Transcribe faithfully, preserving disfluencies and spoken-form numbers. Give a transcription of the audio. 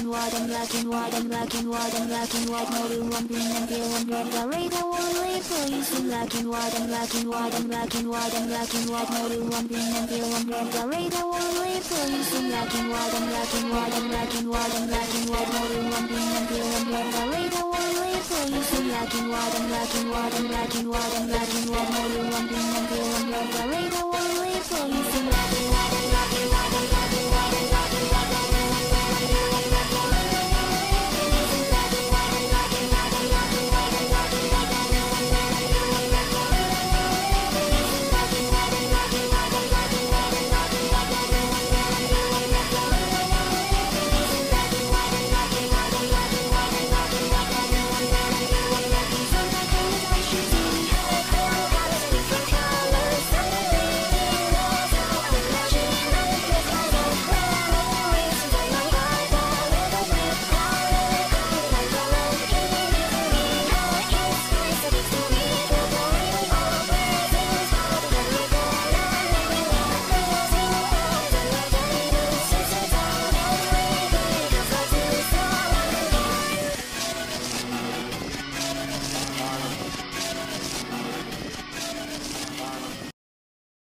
and white and black and white and black and white and black and white. No blue, one green and pale and red. The radar will wait for you. So black and white and black and white and black and white and black and white. No blue, one green and pale and red. The radar will wait for you. So black and white and black and white and black and white and black and white. No blue, one green and pale and red. The radar will wait for you. So black and white and black and white and black and white and black and white. No blue, one green and pale and red.